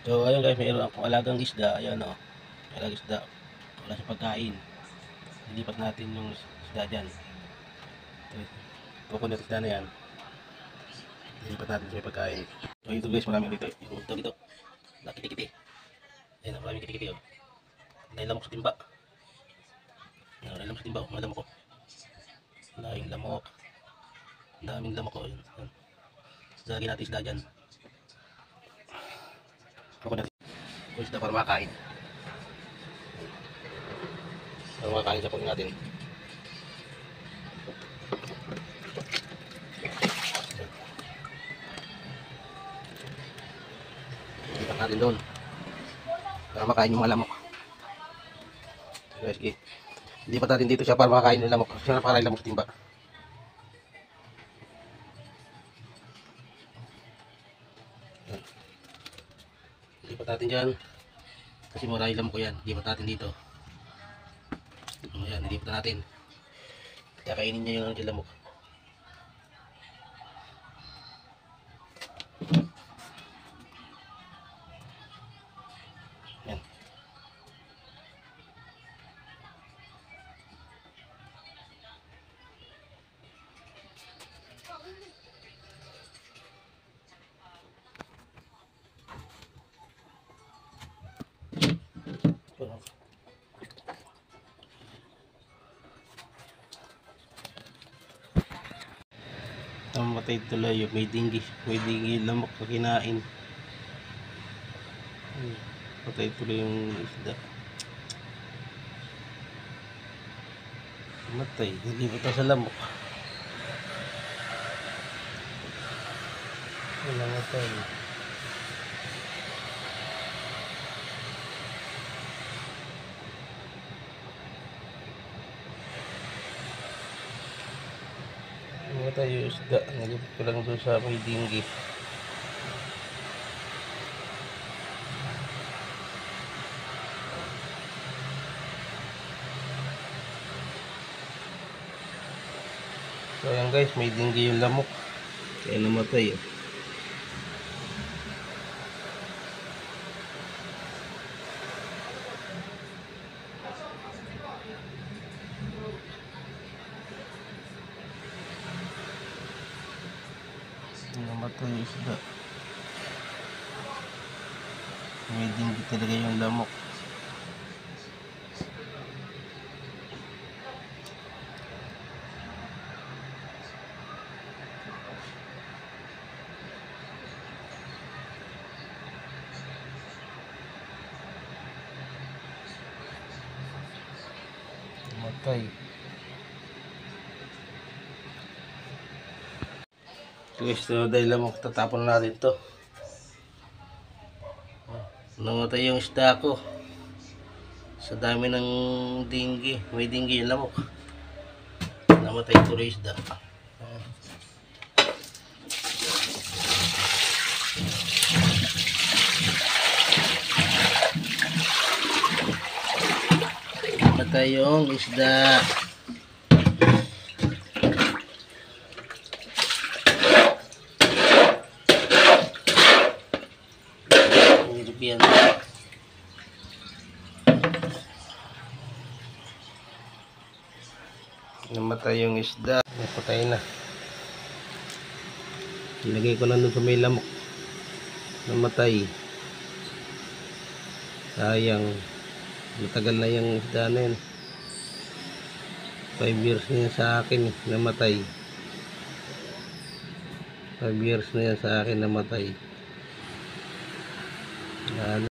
So ayun guys, mayroon akong alagang isda. Ayan o, alagang isda. Wala siyang pagkain. Lilipat natin yung isda dyan. Coconut isda na yan. Lilipat natin sa may pagkain. So ito guys, marami dito. Yung ito dito. Nakikiti-kiti. Ayan, maraming kiti-kiti o. Nailamok sa timba. Nailamok sa timba o, malamok ko. Daming lamok. Daming lamok ko. Lagyan natin isda dyan. Coconut isda para makain. Para makain sa pagkain natin. Lipat natin doon. Para makain yung mga lamok. Guys, lipat natin dito siya para makain yung lamok. Siya para yung lamok timba. Lipat natin dyan. Kasi marami lamok ko yan. Lipat natin dito. Ayan, lipat natin. Kakainin niya yung lamok. Ayan. Namatay tuloy yung may dinggi lamok na kinain. Patay tuloy yung isda. Namatay, nilipot na sa lamok. Namatay. Namatay yung isda. Nilipot ko lang doon sa may dinggi. So ayan guys, may dinggi yung lamok. Kaya namatay eh. Namatay yung isda. May dinggi talaga yung lamok. Namatay. Guys, dahil lamok, tatapon natin to. Namatay yung isda ko. Sa dami ng dinggi. May dinggi yung lamok. Namatay tuloy isda. Namatay yung isda. Yan. Namatay yung isda. Napatay na. Ilagay ko na doon sa may lamok. Namatay. Sayang. Matagal na yung isda na yun. 5 years na yan sa akin. Namatay. 5 years na yan sa akin. Namatay.